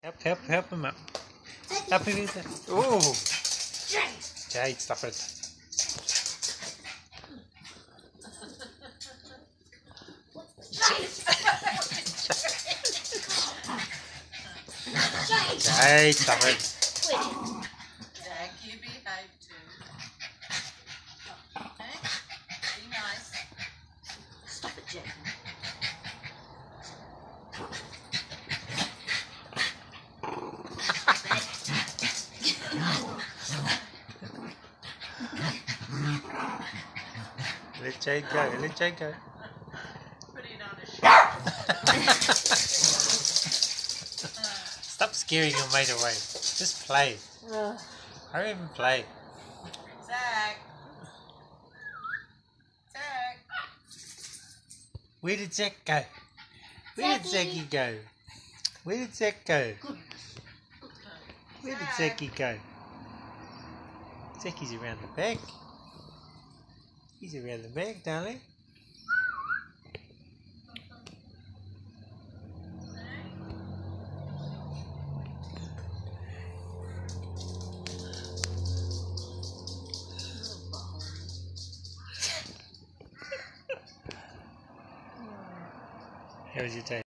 Help him up. Help him with it. Oh! Jade, stop it. Jade, stop it. Zack, you behave too. Okay? Be nice. Stop it, Jade. Let Jade go, let Jade go. Putting on a shirt. Stop scaring your mate away. Just play. Hurry up and play. Zack. Zack. Where did Zack go? Where did Zacky go? Where did Zack go? Where did Zacky go? Zacky's around the back. He's around the back, darling. How was your day?